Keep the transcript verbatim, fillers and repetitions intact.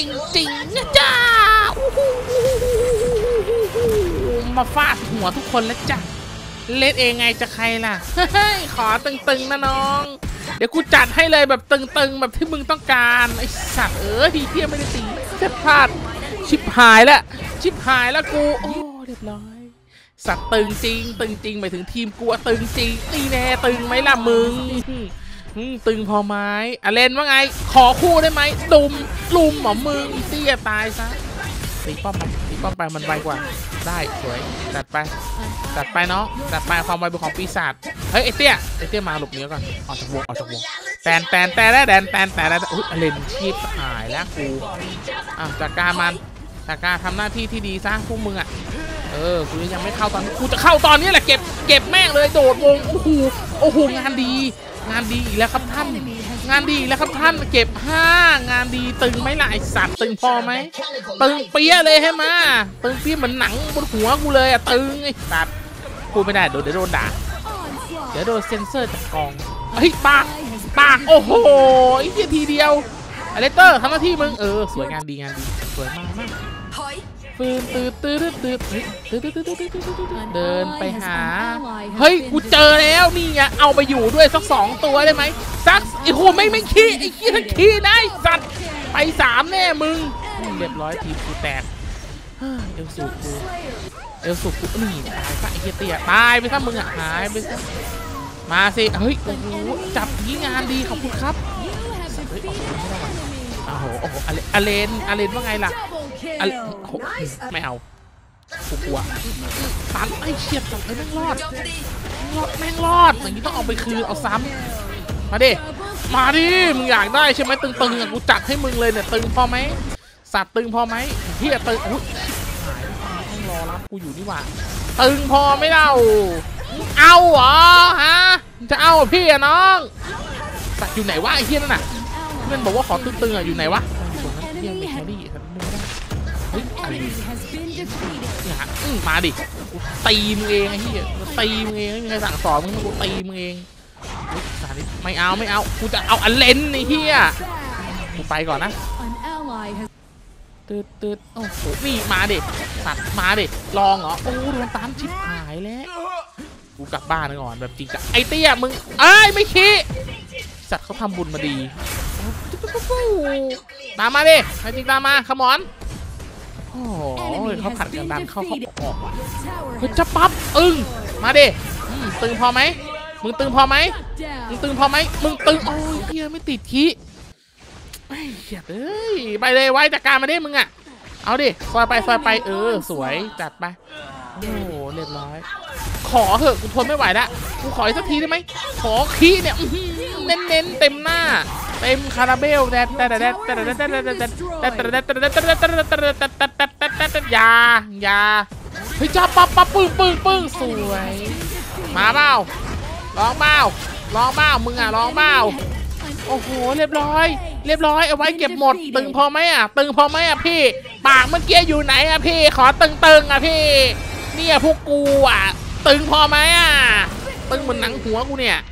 ริงๆนะจ้ามาฟาดหัวทุกคนแล้วจ้ะเล่นเองไงจะใครล่ะเฮ้ยขอตึงๆนะน้องเดี๋ยวกูจัดให้เลยแบบตึงๆแบบที่มึงต้องการไอ้สัตว์เอ้ยพี่เพี้ยไม่ได้ตีแค่พลาดชิบหายแล้วชิบหายแล้วกูโอ้เรียบร้อยสัตว์ตึงจริงตึงจริงหมายถึงทีมกูตึงจริงนี่แน่ตึงไหมล่ะมึงตึงพอไหมอ่ะเล่นว่าไงขอคู่ได้ไหมดุมลุมหมอมึงเตี้ยตายซะตีป้อมมันตีป้อมไปมันไวกว่าได้สวยจัดไปจัดไปเนาะจัดไปความไวเป็นของปีศาจเฮ้ยไอเตี้ยไอเตี้ยมาหลบเนื้อก่อนออกจากวงออกจากวงแตนแตนแตนแตนแตนแตนแตนอุ้ยเล่นชีพหายแล้วกูอ่ะจัดการมันจัดการทำหน้าที่ที่ดีซะพวกมึงอ่ะเออกูยังไม่เข้าตอนกูจะเข้าตอนนี้แหละเก็บเก็บแม่งเลยโดดวงโอ้โหโอ้โหงานดีงานดีอีกแล้วครับท่านงานดีแล้วครับท่านเก็บห้างานดีตึงไหมล่ะไอสัตว์ตึงพอไหมตึงเปี้ยเลยให้มาตึงเปี้ยเหมือนหนังบนหัวกูเลยอะตึงไอสัตว์พูดไม่ได้เดี๋ยวโดนด่าเดี๋ยวโดนเซ็นเซอร์จากกองเฮ้ยปากปากโอ้โหไอ้ทีเดียวอเลเตอร์ทำหน้าที่มึงเออสวยงานดีงานดีสวยมากมากฟืนตืดตืดตืดตืดตืดตืดตืดเดินไปหาเฮ้ยกูเจอแล้วนี่ไงเอาไปอยู่ด้วยสักสองตัวได้ไหมสักไอ้โหไม่ไม่ขี้ไอ้ขี้ทั้งขี้ได้สัตว์ไปสามแน่มึงเรียบร้อยทีมกูแตกเอลสูกูเอลสูกูนี่ตายซะไอ้เตี้ยตายไปซะมึงอ่ะหายไปซะมาสิเฮ้ยโอ้โหจับที่งานดีขอบคุณครับเฮ้ยโอ้โหโอ้โหอเลนอเลนว่าไงล่ะไม่เอากูกลัวตันไอ้เฉียดจับไอ้แม่งรอดรอดแม่งรอดอย่างนี้ต้องเอาไปคืนเอาซ้ำมาดิมาดิมึงอยากได้ใช่ไหมตึงๆอ่ะกูจัดให้มึงเลยเนี่ยตึงพอไหมสัตว์ตึงพอไหมพี่อะตึงอุ้ยหายต้องรอรับกูอยู่นี่หว่าตึงพอไม่เล่าเอาเหรอฮะจะเอาพี่อะน้องสัตว์อยู่ไหนวะไอ้เหี้ยนั่นน่ะเพื่อนบอกว่าขอตึงๆอ่ะอยู่ไหนวะตรงนั้นยังไม่แครี่เฮ้ยอะไรเนี่ยฮะมาดิกูตีมึงเองไอ้เหี้ยตีมึงเองไม่มีใครสั่งสอนมึงกูตีมึงเองไม่เอาไม่เอากูจะเอาอันเลนไอ้เหี้ยกูไปก่อนนะตืดตืดโอ้โหนี่มาดิสัตว์มาดิลองเหรอโอ้โดนตามชิบหายแล้วกูกลับบ้านก่อนแบบจริงจังไอ้เตี้ยมึงเอ้ยไม่ขี้สัตว์เขาทำบุญมาดีตามมาดิให้จริงตามมาขมอนโอ้ยเขาผัดกันดันเข้าเขาออกว่ะเฮ้ยจะปั๊บอึ้งมาดิตึงพอไหมมึงตึงพอไหมมึงตึงพอไหมมึงตึงโอ้ยเฮียไม่ติดขี้ไอ้เหี้ยเอ้ยไปเลยไว้จัดการมาดิมึงอ่ะเอาดิซอยไปซอยไปเออสวยจัดไปโอ้โหเรียบร้อยขอเถอะกูทนไม่ไหวแล้วกูขออีกสักทีได้ไหมขอขี้เนี่ยเน้นเน้นเต็มหน้าเต็มคาราเบลแดดแดดแดดแดดแดดแดดแดดแดดแดดแดดแดดแดดแดดแดดแดดแดดแดดแดดยายาเฮ้ยจ้าปั๊บปั๊บปึ้งปึ้งปึ้งสวยมาเปล่าลองเปล่าลองเปล่ามึงอ่ะลองเปล่าโอ้โหเรียบร้อยเรียบร้อยเอาไว้เก็บหมดตึงพอไหมอ่ะตึงพอไหมอ่ะพี่ปากเมื่อกี้อยู่ไหนอ่ะพี่ขอตึงตึงอ่ะพี่เนี่ยพวกกูอ่ะตึงพอไหมอ่ะตึงเหมือนหนังหัวกูเนี่ย